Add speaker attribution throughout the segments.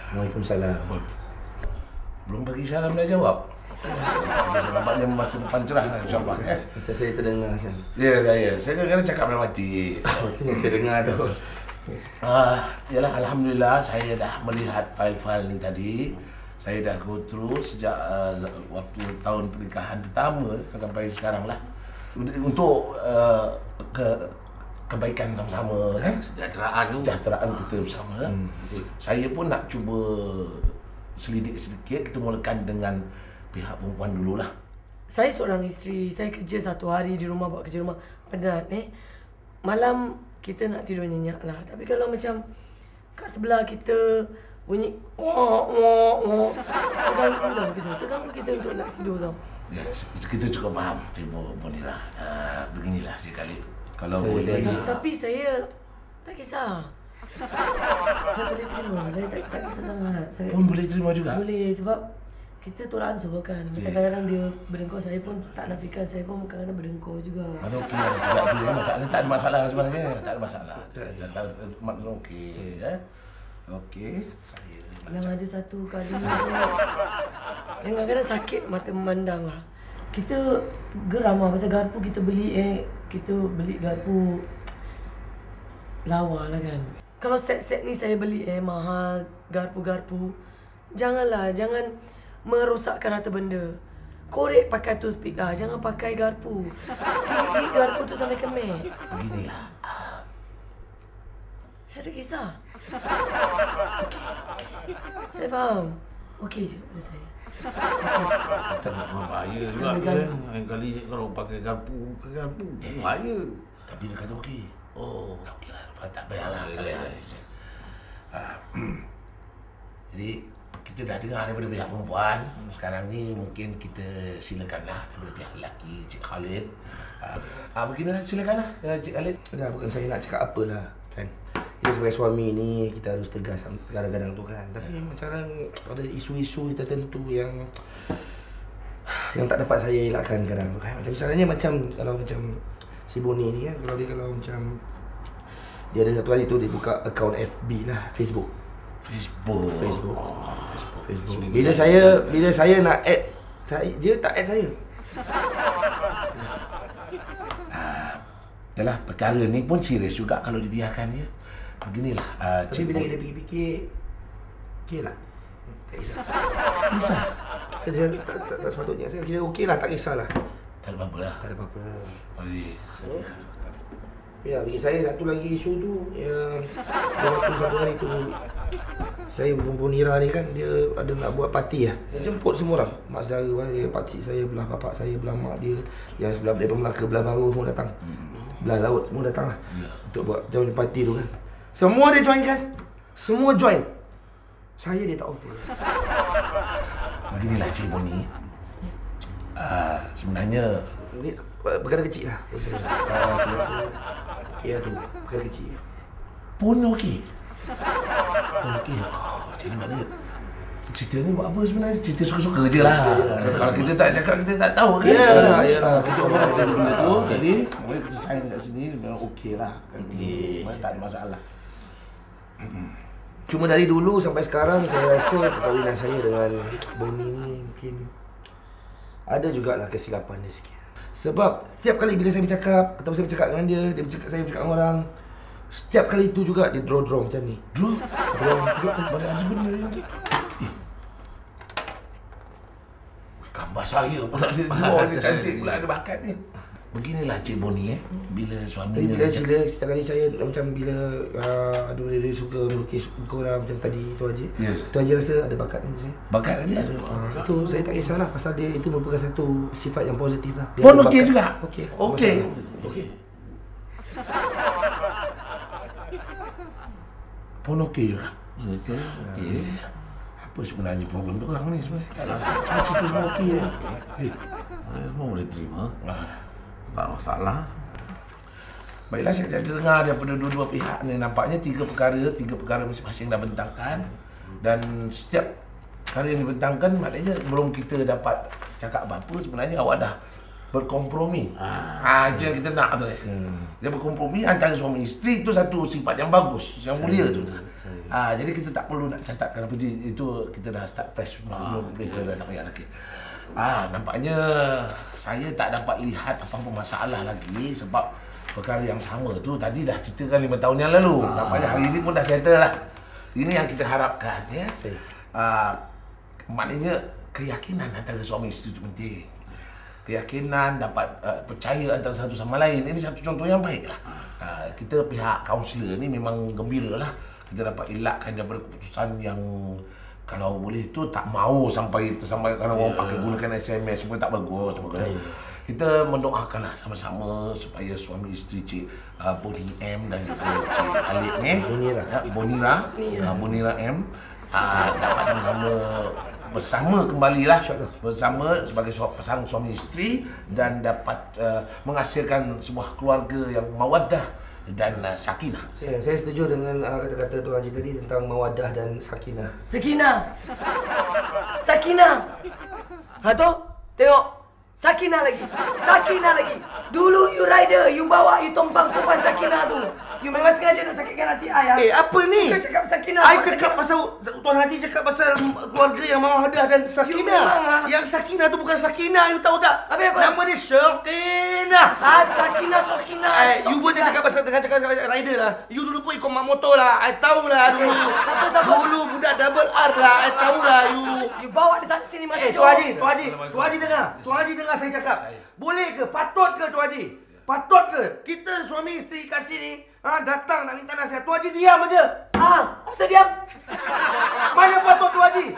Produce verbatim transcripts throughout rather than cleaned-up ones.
Speaker 1: Waalaikumsalam.
Speaker 2: Belum bagi salam dah jawab. Nampaknya masa depan cerah lah, insyaAllah. Eh?
Speaker 1: Macam saya terdengar kan.
Speaker 2: Ya, ya. Saya kadang-kadang cakap dalam hati.
Speaker 1: Itu yang saya dengar tu.
Speaker 2: Ah, yalah, Alhamdulillah saya dah melihat file-file ni tadi. Saya dah go through sejak uh, waktu tahun pernikahan pertama sampai sekarang lah. Untuk uh, ke kebaikan sama-sama, eh?
Speaker 3: Kesejahteraan
Speaker 2: Kesejahteraan kita bersama. Hmm. Saya pun nak cuba selidik sedikit, kita mulakan dengan pihak perempuan dululah.
Speaker 4: Saya seorang isteri, saya kerja satu hari di rumah, buat kerja rumah penat eh. Malam kita nak tidur nyenyak lah. Tapi kalau macam kat sebelah kita bunyi wah wah wah, terganggu tau kita, terganggu kita untuk nak tidur tau.
Speaker 2: Ya, kita cukup faham, Ibu Munirah. Uh, beginilah sekali. Kalau
Speaker 1: Saya
Speaker 2: boleh.
Speaker 4: Ta- Tapi saya tak kisah. Saya boleh terima, saya tak, tak kisah sangat. Saya
Speaker 2: Pun boleh terima juga.
Speaker 4: boleh sebab kita tolak ansur kan. Macam kadang-kadang dia berdengkur, saya pun tak nafikan, saya pun kadang-kadang berdengkur juga.
Speaker 2: Mana okey lah juga tu ya, masalah tak ada masalah sebenarnya, tak ada masalah. Tak ada makna okey ya. Okey, saya
Speaker 4: Yang ada satu kali tu, yang kadang-kadang sakit mata memandang lah. Kita geram lah pasal garpu kita beli eh, kita beli garpu lawa lah kan. Kalau set-set ni saya beli eh mahal, garpu-garpu. Janganlah, jangan merosakkan harta benda. Korek pakai toothpick lah, jangan pakai garpu. Gigit garpu tu sampai kemih.
Speaker 2: beginilah.
Speaker 4: Saya tak kisah. Okey. Saya faham. Okey je pada saya.
Speaker 3: Tak berbahaya juga
Speaker 4: Saya
Speaker 3: ya. Lain kali kalau pakai garpu, pakai garpu bahaya.
Speaker 2: Tapi dia kata okey.
Speaker 3: Oh,
Speaker 2: Okey lah, tak payahlah. Tak payahlah. Ah, Jadi kita dah dengar daripada pihak perempuan. Sekarang ni mungkin kita silakanlah daripada pihak lelaki, Cik Khalid. Ah, ah beginilah, silakanlah Cik Khalid.
Speaker 1: Dah, bukan saya nak cakap apalah kan. Kita sebagai suami ni kita harus tegas kadang-kadang tu kan. Tapi yeah. macam ada isu-isu tertentu yang yang tak dapat saya elakkan kadang tu kan. Macam misalnya macam kalau macam si Boni ni kan, kalau dia kalau macam dia ada satu hari tu dia buka akaun F B lah, Facebook.
Speaker 2: Facebook.
Speaker 1: Facebook.
Speaker 2: Oh, Facebook.
Speaker 1: Facebook. Bila saya bila saya nak add saya, dia tak add saya.
Speaker 2: Ah, yalah, perkara ni pun serius juga kalau dibiarkan ya. Beginilah, uh,
Speaker 1: Tapi bila kita fikir-fikir, okey lah. Tak kisah.
Speaker 2: kisah.
Speaker 1: Saya, saya tak, tak, tak sepatutnya. Saya kira okey lah, tak kisahlah.
Speaker 2: Tak ada apa-apa lah.
Speaker 1: Tak ada apa-apa.
Speaker 2: Oh, ya.
Speaker 1: Ya, bagi saya satu lagi isu tu yang dia waktu satu hari tu saya perempuan Ira ni kan, dia ada nak buat parti lah. Dia jemput semua orang. Mak saudara saya, pakcik saya, belah bapak saya, belah mak dia, yang sebelah daripada Melaka, belah baru semua datang. Belah laut semua datang lah. Untuk buat jauh parti tu kan. Semua dia join kan? Semua join. Saya dia tak offer.
Speaker 2: Beginilah Cik Boni. Uh, sebenarnya
Speaker 1: Ini perkara kecil lah. Ah, saya rasa okey lah tu. Perkara kecil.
Speaker 2: pun okey. Pun okey. Oh, jadi maknanya cerita ni buat apa sebenarnya? Cerita suka-suka je lah. Kalau kita tak cakap, kita tak tahu kan?
Speaker 1: Yalah, yalah.
Speaker 2: Kita orang ada benda tu. Jadi, boleh kita sign kat sini, memang okey lah. Okey. Tak ada masalah.
Speaker 1: Cuma dari dulu sampai sekarang saya rasa perkahwinan saya dengan Boni ni mungkin ada jugalah kesilapan dia sikit. Sebab setiap kali bila saya bercakap atau saya bercakap dengan dia, dia bercakap, saya bercakap dengan orang, setiap kali tu juga dia draw-draw macam ni.
Speaker 2: Draw?
Speaker 1: Draw, draw kan.
Speaker 2: Mana ada benda yang tu? Eh. Gambar saya pula dia draw ni, cantik pula, ada bakat ni. Beginilah Cik Boni eh, bila suami
Speaker 1: Tapi bila bila setiap kali saya macam bila uh, aduh dia, dia suka melukis muka orang macam tadi tu aja.
Speaker 2: Yes.
Speaker 1: Tu aja rasa ada bakat ni saya.
Speaker 2: bakat dia.
Speaker 1: Uh, itu saya tak kisahlah pasal dia itu merupakan satu sifat yang positif lah. Dia
Speaker 2: Pun
Speaker 1: ada
Speaker 2: okey
Speaker 1: bakat.
Speaker 2: juga.
Speaker 1: Okey.
Speaker 2: Okey.
Speaker 1: Okey.
Speaker 2: Pun okey juga.
Speaker 3: okey.
Speaker 2: Okey. Apa sebenarnya problem tu orang ni sebenarnya? Kalau cuma cerita semua okey ya.
Speaker 3: Eh, semua boleh terima.
Speaker 2: Ah.
Speaker 3: Tak ada masalah.
Speaker 2: Baiklah, saya dah dengar daripada dua-dua pihak ni, nampaknya tiga perkara, tiga perkara masing-masing dah bentangkan. Dan setiap perkara yang dibentangkan maknanya belum kita dapat cakap apa-apa, sebenarnya awak dah berkompromi. Ah, itu yang kita nak tu. Hmm. Dia berkompromi antara suami isteri itu satu sifat yang bagus, yang mulia tu. Ah, jadi kita tak perlu nak catatkan apa itu, kita dah start fresh belum boleh dah tak payah lagi. Ah, nampaknya saya tak dapat lihat apa-apa masalah lagi sebab perkara yang sama tu tadi dah ceritakan lima tahun yang lalu. Ah. Nampaknya hari ini pun dah settle lah. Ini yang kita harapkan ya. Ah, maknanya keyakinan antara suami isteri itu penting. Keyakinan dapat uh, percaya antara satu sama lain. Ini satu contoh yang baik lah. Uh, kita pihak kaunselor ni memang gembira lah. Kita dapat elakkan daripada keputusan yang kalau boleh tu tak mau sampai tersampai kerana yeah. orang pakai gunakan S M S semua tak bagus. Okay. Kita mendoakan lah sama-sama supaya suami isteri Cik uh, Boni M dan juga Cik Alik ni
Speaker 1: Bonira
Speaker 2: uh, Bonira uh, Bonira M uh, dapat sama-sama bersama kembalilah bersama sebagai pasangan suami isteri dan dapat uh, menghasilkan sebuah keluarga yang mawaddah dan uh, sakinah.
Speaker 1: Saya, saya setuju dengan uh, kata-kata Tuan Haji tadi tentang mawaddah dan sakinah.
Speaker 4: Sakinah. Sakinah. Ha tu? Tengok. Sakinah lagi. Sakinah lagi. Dulu you rider, you bawa, you tumpang perempuan Sakinah tu. You memang sengaja nak sakitkan hati I.
Speaker 1: Eh, apa ni?
Speaker 4: Suka cakap Sakinah.
Speaker 1: I cakap pasal, Tuan Haji cakap pasal keluarga yang mawaddah dan sakinah. Yang sakinah tu bukan Sakinah, you tahu tak?
Speaker 4: Apa apa?
Speaker 1: Nama dia Sakinah.
Speaker 4: Ah, Sakinah, Sakinah.
Speaker 1: Eh, you pun cakap pasal dengan cakap rider lah. You dulu pun ikut mak motor lah. I tahu lah dulu.
Speaker 4: Siapa siapa?
Speaker 1: Dulu budak double R lah. I tahu lah you.
Speaker 4: You bawa di sana sini masa
Speaker 1: Eh, Tuan Haji, Tuan Haji. Tuan Haji dengar. Tuan Haji dengar saya cakap. Boleh ke? Patut ke Tuan Haji? Patut ke? Kita suami isteri kat sini ha, datang nak minta nasihat. Tuan Haji diam aja.
Speaker 4: Ah, apa saya diam?
Speaker 1: Mana patut Tuan Haji?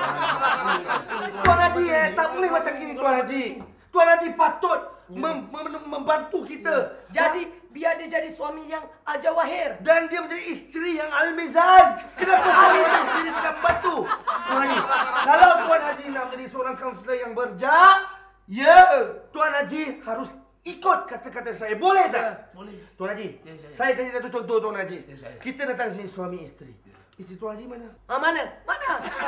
Speaker 1: Tuan Haji eh, tak boleh macam gini Tuan Haji. Tuan Haji patut mem mem membantu kita.
Speaker 4: Jadi biar dia jadi suami yang ajawahir
Speaker 1: dan dia menjadi isteri yang almizan. Kenapa Tuan Haji sendiri tidak membantu? Tuan Haji, kalau Tuan Haji nak menjadi seorang kaunselor yang berjaya, ya, Tuan Haji harus ikut kata-kata saya. Boleh tak?
Speaker 2: Boleh.
Speaker 1: Tuan Haji,
Speaker 2: ya, saya.
Speaker 1: saya kasih satu contoh Tuan Haji.
Speaker 2: Ya,
Speaker 1: kita datang sini suami isteri. Isteri Tuan Haji mana?
Speaker 4: Ah, mana? Mana?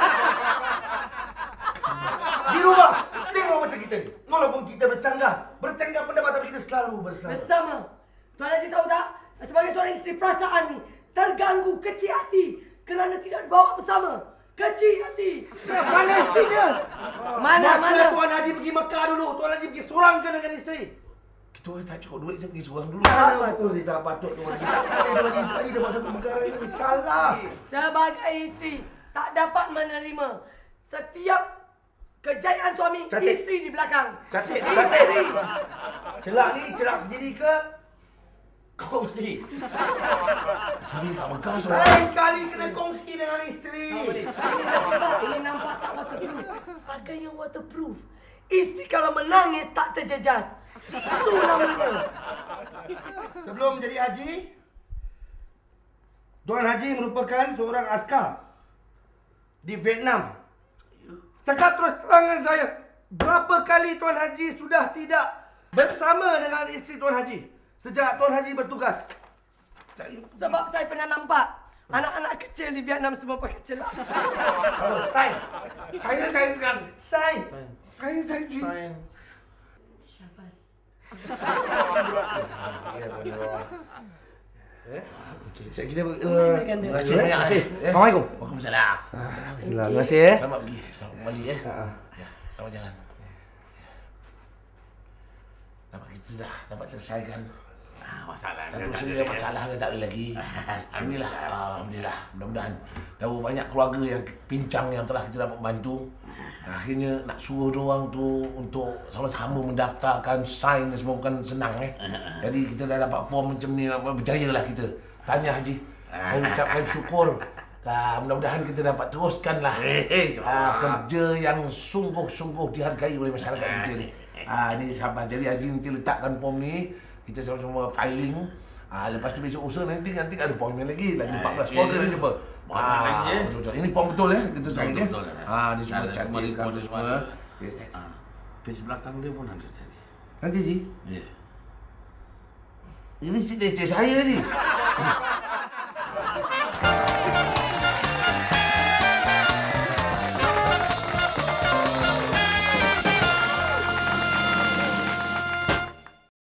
Speaker 1: Di rumah. Tengok macam kita ni. Walaupun kita bercanggah, bercanggah pendapat tapi kita selalu bersama.
Speaker 4: Bersama. Tuan Haji tahu tak? Sebagai seorang isteri perasaan ni terganggu, kecil hati kerana tidak dibawa bersama. Kecil hati.
Speaker 1: Kenapa? Mana isterinya?
Speaker 4: Mana,
Speaker 1: Masa
Speaker 4: mana?
Speaker 1: Tuan Haji pergi Mekah dulu, Tuan Haji pergi seorang ke dengan isteri?
Speaker 2: Kita orang tak cukup duit, saya pergi seorang dulu.
Speaker 1: Tak patut, tak patut Tuan Haji. Tak boleh Tuan Haji. Tuan Haji dah buat satu perkara yang salah.
Speaker 4: Sebagai isteri tak dapat menerima setiap kejayaan suami,
Speaker 1: Cantik.
Speaker 4: isteri di belakang.
Speaker 1: Cantik,
Speaker 4: Isteri.
Speaker 1: Celak ni celak sendiri ke? Kongsi.
Speaker 2: Sini kat Mekah seorang.
Speaker 1: Lain kali kena kongsi dengan isteri.
Speaker 4: Ini nampak, ini nampak tak waterproof. Pakai yang waterproof. Isteri kalau menangis tak terjejas. Itu namanya.
Speaker 1: Sebelum menjadi haji, Tuan Haji merupakan seorang askar di Vietnam. Cakap terus terang dengan saya, berapa kali Tuan Haji sudah tidak bersama dengan isteri Tuan Haji sejak Tuan Haji bertugas?
Speaker 4: Sebab saya pernah nampak anak-anak kecil di Vietnam semua pakai celak.
Speaker 1: Kalau sign,
Speaker 3: Saya saya kan.
Speaker 1: sign,
Speaker 3: Saya saya Cik.
Speaker 4: Syabas.
Speaker 1: Saya kita
Speaker 2: Terima kasih banyak.
Speaker 1: Assalamualaikum.
Speaker 2: Waalaikumsalam.
Speaker 1: Terima kasih eh.
Speaker 2: Selamat pergi. Selamat kembali eh. Ya, selamat jalan. Dapat kita dah dapat selesaikan
Speaker 3: Masalah.
Speaker 2: satu saja masalah dia tak ada lagi. Inilah alhamdulillah. Mudah-mudahan dah banyak keluarga yang pincang yang telah kita dapat bantu. Akhirnya nak suruh diorang tu untuk sama-sama mendaftarkan sign dan semua bukan senang eh. Jadi kita dah dapat form macam ni, berjaya lah kita. Tanya Haji. Saya ucapkan syukur. Nah, mudah-mudahan kita dapat teruskan lah uh, kerja yang sungguh-sungguh dihargai oleh masyarakat kita ni. Ah, ini sahabat. Jadi Haji nanti letakkan form ni, kita sama-sama filing. Ah, lepas tu besok usaha nanti nanti ada appointment lagi, lagi empat belas keluarga nak jumpa.
Speaker 3: Ah, lagi eh.
Speaker 2: Betul-betul. Ini form betul eh, kita sign eh.
Speaker 3: Betul.
Speaker 2: Ah, dia semua
Speaker 3: Ada semua
Speaker 2: cantik
Speaker 3: report
Speaker 2: kan
Speaker 3: semua.
Speaker 2: semua.
Speaker 3: Ah, page belakang dia pun ada tadi.
Speaker 2: Nanti Ji,
Speaker 3: Ya.
Speaker 2: ini signature saya ni.